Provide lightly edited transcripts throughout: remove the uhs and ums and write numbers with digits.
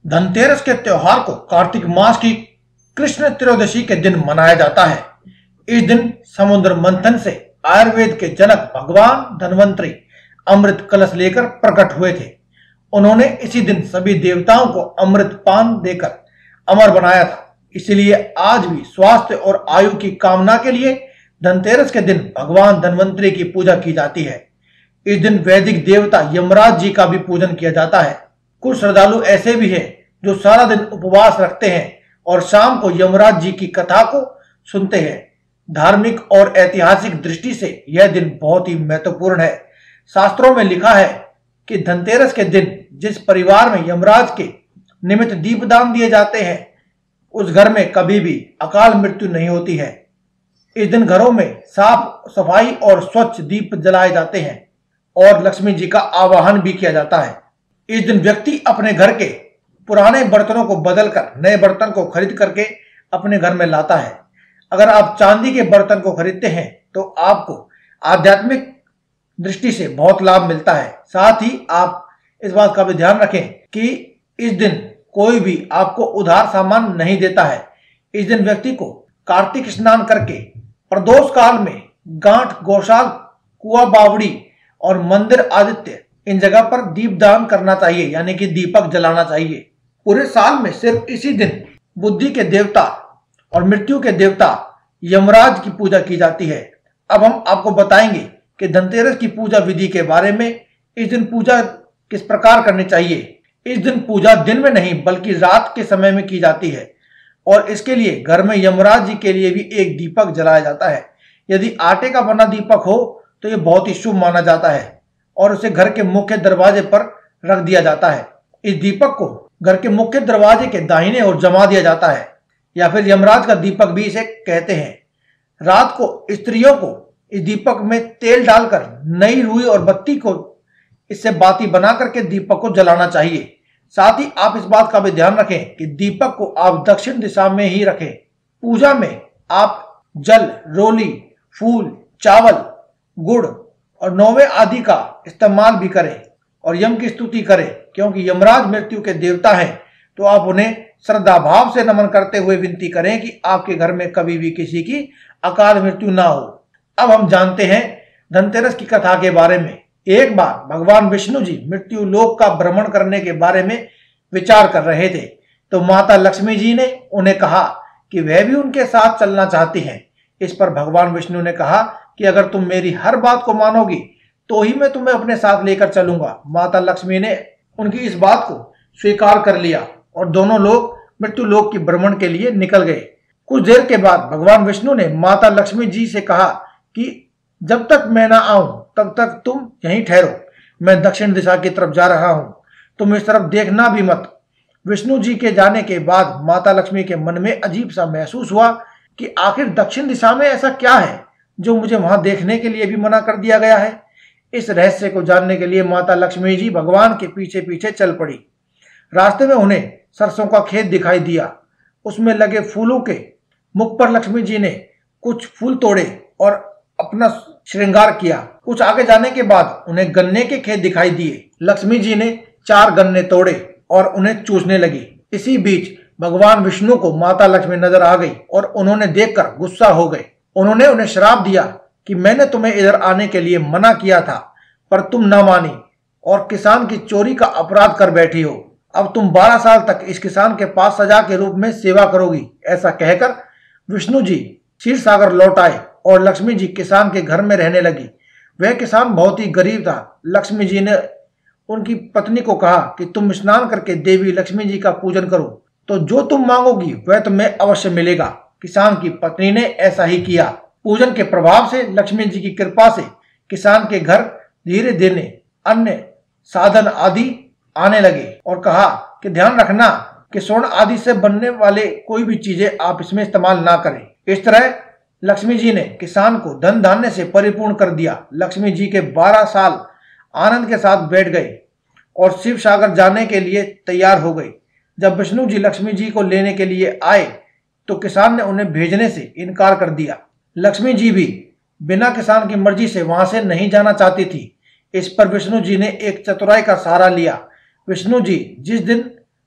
धनतेरस के त्योहार को कार्तिक मास की कृष्ण त्रयोदशी के दिन मनाया जाता है। इस दिन समुद्र मंथन से आयुर्वेद के जनक भगवान धन्वंतरी अमृत कलश लेकर प्रकट हुए थे। उन्होंने इसी दिन सभी देवताओं को अमृत पान देकर अमर बनाया था। इसलिए आज भी स्वास्थ्य और आयु की कामना के लिए धनतेरस के दिन भगवान धन्वंतरी की पूजा की जाती है। इस दिन वैदिक देवता यमराज जी का भी पूजन किया जाता है। कुछ श्रद्धालु ऐसे भी हैं जो सारा दिन उपवास रखते हैं और शाम को यमराज जी की कथा को सुनते हैं। धार्मिक और ऐतिहासिक दृष्टि से यह दिन बहुत ही महत्वपूर्ण है। शास्त्रों में लिखा है कि धनतेरस के दिन जिस परिवार में यमराज के निमित्त दीपदान दिए जाते हैं उस घर में कभी भी अकाल मृत्यु नहीं होती है। इस दिन घरों में साफ सफाई और स्वच्छ दीप जलाए जाते हैं और लक्ष्मी जी का आवाहन भी किया जाता है। इस दिन व्यक्ति अपने घर के पुराने बर्तनों को बदलकर नए बर्तन को खरीद करके अपने घर में लाता है। अगर आप चांदी के बर्तन को खरीदते हैं तो आपको आध्यात्मिक दृष्टि से बहुत लाभ मिलता है। साथ ही आप इस बात का भी ध्यान रखें कि इस दिन कोई भी आपको उधार सामान नहीं देता है। इस दिन व्यक्ति को कार्तिक स्नान करके प्रदोष काल में गांठ, गौशाल, कुआं, बावड़ी और मंदिर आदित्य इन जगह पर दीपदान करना चाहिए, यानी कि दीपक जलाना चाहिए। पूरे साल में सिर्फ इसी दिन बुद्धि के देवता और मृत्यु के देवता यमराज की पूजा की जाती है। अब हम आपको बताएंगे कि धनतेरस की पूजा विधि के बारे में। इस दिन पूजा किस प्रकार करनी चाहिए। इस दिन पूजा दिन में नहीं बल्कि रात के समय में की जाती है और इसके लिए घर में यमराज जी के लिए भी एक दीपक जलाया जाता है। यदि आटे का बना दीपक हो तो यह बहुत ही शुभ माना जाता है और उसे घर के मुख्य दरवाजे पर रख दिया जाता है। इस दीपक को घर के मुख्य दरवाजे के दाहिने ओर जमा दिया जाता है या फिर यमराज का दीपक भी इसे कहते हैं। रात को स्त्रियों को इस दीपक में तेल डालकर नई रुई और बत्ती को इससे बाती बना करके दीपक को जलाना चाहिए। साथ ही आप इस बात का भी ध्यान रखें कि दीपक को आप दक्षिण दिशा में ही रखें। पूजा में आप जल, रोली, फूल, चावल, गुड़ और नौवे आदि का इस्तेमाल भी करें और यम की स्तुति करें, क्योंकि यमराज मृत्यु के देवता हैं। तो आप उन्हें श्रद्धा भाव से नमन करते हुए विनती करें कि आपके घर में कभी भी किसी की अकाल मृत्यु ना हो। अब हम जानते हैं धनतेरस की कथा के बारे में। एक बार भगवान विष्णु जी मृत्यु लोक का भ्रमण करने के बारे में विचार कर रहे थे तो माता लक्ष्मी जी ने उन्हें कहा कि वह भी उनके साथ चलना चाहती हैं। इस पर भगवान विष्णु ने कहा कि अगर तुम मेरी हर बात को मानोगी तो ही मैं तुम्हें अपने साथ लेकर चलूंगा। माता लक्ष्मी ने उनकी इस बात को स्वीकार कर लिया और दोनों लोग मृत्यु लोक की भ्रमण के लिए निकल गए। कुछ देर के बाद भगवान विष्णु ने माता लक्ष्मी जी से कहा कि जब तक मैं ना आऊं तब तक तुम यहीं ठहरो। मैं दक्षिण दिशा की तरफ जा रहा हूं, तुम इस तरफ देखना भी मत। विष्णु जी के जाने के बाद माता लक्ष्मी के मन में अजीब सा महसूस हुआ कि आखिर दक्षिण दिशा में ऐसा क्या है जो मुझे वहां देखने के लिए भी मना कर दिया गया है। इस रहस्य को जानने के लिए माता लक्ष्मी जी भगवान के पीछे पीछे चल पड़ी। रास्ते में उन्हें सरसों का खेत दिखाई दिया। उसमें लगे फूलों के मुख पर लक्ष्मी जी ने कुछ फूल तोड़े और अपना श्रृंगार किया। कुछ आगे जाने के बाद उन्हें गन्ने के खेत दिखाई दिए। लक्ष्मी जी ने 4 गन्ने तोड़े और उन्हें चूसने लगी। इसी बीच भगवान विष्णु को माता लक्ष्मी नजर आ गई और उन्होंने देखकर गुस्सा हो गए। उन्होंने उन्हें श्राप दिया कि मैंने तुम्हें इधर आने के लिए मना किया था पर तुम न मानी और किसान की चोरी का अपराध कर बैठी हो। अब तुम 12 साल तक इस किसान के पास सजा के रूप में सेवा करोगी। ऐसा कहकर विष्णु जी क्षीर सागर लौट आए और लक्ष्मी जी किसान के घर में रहने लगी। वह किसान बहुत ही गरीब था। लक्ष्मी जी ने उनकी पत्नी को कहा कि तुम स्नान करके देवी लक्ष्मी जी का पूजन करो तो जो तुम मांगोगी वह तुम्हें अवश्य मिलेगा। किसान की पत्नी ने ऐसा ही किया। पूजन के प्रभाव से लक्ष्मी जी की कृपा से किसान के घर धीरे धीरे अन्य साधन आदि आने लगे और कहा कि ध्यान रखना कि स्वर्ण आदि से बनने वाले कोई भी चीजें आप इसमें इस्तेमाल ना करें। इस तरह लक्ष्मी जी ने किसान को धन धान्य से परिपूर्ण कर दिया। लक्ष्मी जी के 12 साल आनंद के साथ बैठ गए और शिव सागर जाने के लिए तैयार हो गए। जब विष्णु जी लक्ष्मी जी को लेने के लिए आए तो किसान ने उन्हें भेजने से इनकार कर दिया। लक्ष्मी जी भी बिना किसान की मर्जी से वहां से नहीं जाना चाहती थी। इस पर विष्णु जी ने एक चतुराई का सहारा लिया। विष्णु जी जिस दिन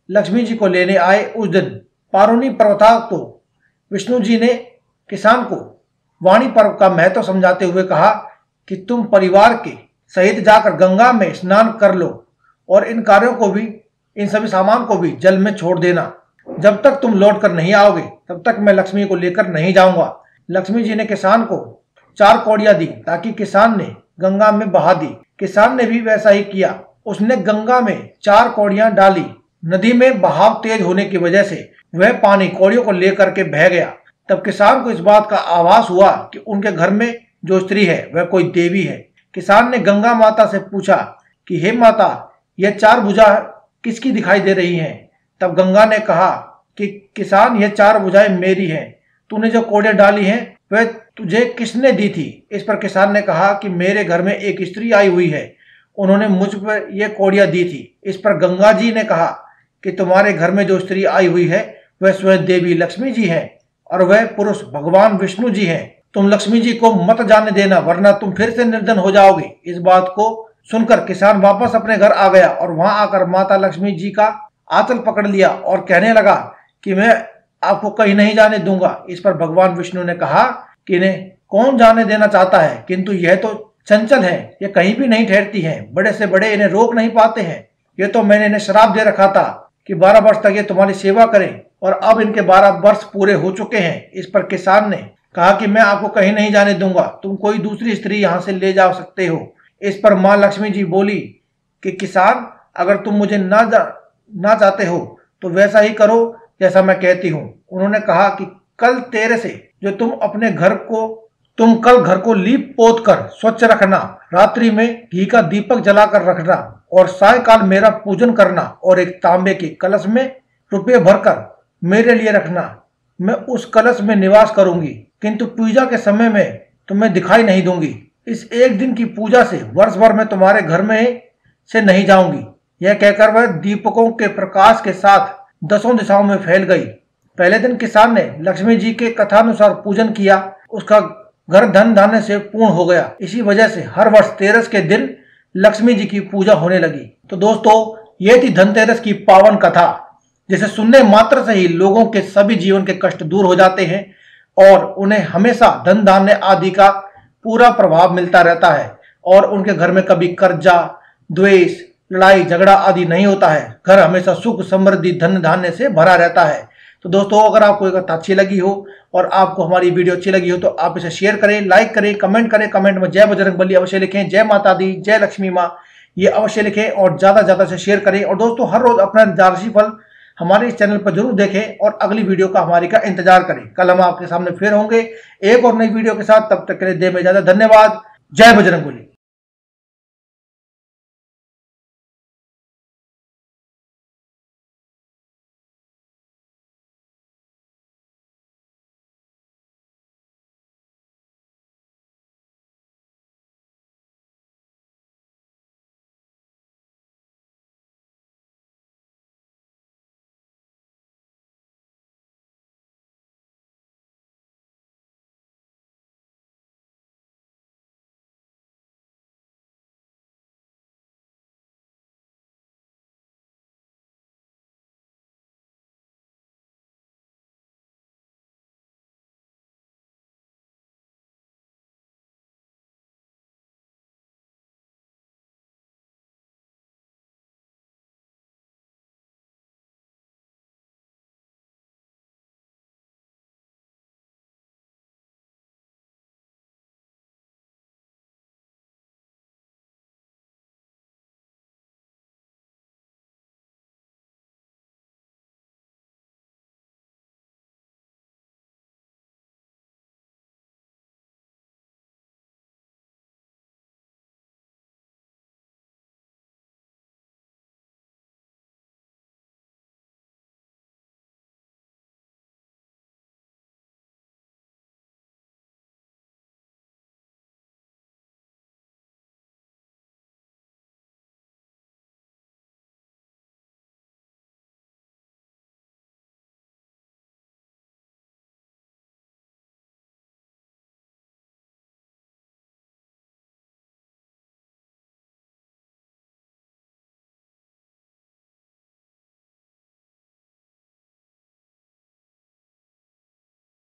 लक्ष्मी जी को लेने आए उस दिन पारुनी पर्वताक तो विष्णु जी ने किसान को वाणी पर्व का महत्व समझाते हुए कहा कि तुम परिवार के सहित जाकर गंगा में स्नान कर लो और इन कार्यों को भी, इन सभी सामान को भी जल में छोड़ देना। जब तक तुम लौट कर नहीं आओगे तब तक मैं लक्ष्मी को लेकर नहीं जाऊंगा। लक्ष्मी जी ने किसान को 4 कौड़ियां दी ताकि किसान ने गंगा में बहा दी। किसान ने भी वैसा ही किया। उसने गंगा में 4 कौड़ियां डाली। नदी में बहाव तेज होने की वजह से वह पानी कौड़ियों को लेकर के बह गया। तब किसान को इस बात का आभास हुआ कि उनके घर में जो स्त्री है वह कोई देवी है। किसान ने गंगा माता से पूछा कि हे माता, यह 4 भुजा किसकी दिखाई दे रही हैं? तब गंगा ने कहा कि किसान, यह 4 भुजाएं मेरी हैं। तूने जो कौड़ियां डाली हैं वह तुझे किसने दी थी? इस पर किसान ने कहा कि मेरे घर में एक स्त्री आई हुई है, उन्होंने मुझ पर यह कौड़ियां दी थी। इस पर गंगा जी ने कहा कि तुम्हारे घर में जो स्त्री आई हुई है वह स्वयं देवी लक्ष्मी जी है और वह पुरुष भगवान विष्णु जी हैं। तुम लक्ष्मी जी को मत जाने देना वरना तुम फिर से निर्धन हो जाओगे। इस बात को सुनकर किसान वापस अपने घर आ गया और वहां आकर माता लक्ष्मी जी का आंचल पकड़ लिया और कहने लगा कि मैं आपको कहीं नहीं जाने दूंगा। इस पर भगवान विष्णु ने कहा कि इन्हें कौन जाने देना चाहता है, किंतु यह तो चंचल है, ये कहीं भी नहीं ठहरती हैं। बड़े से बड़े इन्हें रोक नहीं पाते हैं। ये तो मैंने इन्हें श्राप दे रखा था कि 12 वर्ष तक ये तुम्हारी सेवा करें और अब इनके 12 वर्ष पूरे हो चुके हैं। इस पर किसान ने कहा कि मैं आपको कहीं नहीं जाने दूंगा, तुम कोई दूसरी स्त्री यहाँ से ले जा सकते हो। इस पर माँ लक्ष्मी जी बोली कि किसान, अगर तुम मुझे ना चाहते हो तो वैसा ही करो जैसा मैं कहती हूँ। उन्होंने कहा कि कल तेरे से जो तुम कल घर को लीप पोत कर स्वच्छ रखना, रात्रि में घी का दीपक जलाकर रखना और सायकाल मेरा पूजन करना और एक तांबे के कलश में रुपये भरकर मेरे लिए रखना। मैं उस कलश में निवास करूंगी, किंतु पूजा के समय में तुम्हें दिखाई नहीं दूंगी। इस एक दिन की पूजा से वर्ष भर में तुम्हारे घर में से नहीं जाऊंगी। यह कहकर वह दीपकों के प्रकाश के साथ 10 दिशाओं में फैल गई। पहले दिन किसान ने लक्ष्मी जी के कथानुसार पूजन किया। उसका घर धन धान्य से पूर्ण हो गया। इसी वजह से हर वर्ष 13 के दिन लक्ष्मी जी की पूजा होने लगी। तो दोस्तों, ये थी धनतेरस की पावन कथा, जिसे सुनने मात्र से ही लोगों के सभी जीवन के कष्ट दूर हो जाते हैं और उन्हें हमेशा धन धान्य आदि का पूरा प्रभाव मिलता रहता है और उनके घर में कभी कर्जा, द्वेष, लड़ाई झगड़ा आदि नहीं होता है। घर हमेशा सुख समृद्धि धन धान्य से भरा रहता है। तो दोस्तों, अगर आपको ये कथा अच्छी लगी हो और आपको हमारी वीडियो अच्छी लगी हो तो आप इसे शेयर करें, लाइक करें, कमेंट करें। कमेंट में जय बजरंगबली अवश्य लिखें, जय माता दी, जय लक्ष्मी माँ ये अवश्य लिखें और ज्यादा से ज्यादा से शेयर करें। और दोस्तों, हर रोज अपना राशि फल हमारे इस चैनल पर जरूर देखें और अगली वीडियो का हमारी का इंतजार करें। कल हम आपके सामने फिर होंगे एक और नई वीडियो के साथ। तब तक के लिए दे में इजाजत। धन्यवाद। जय बजरंगबली।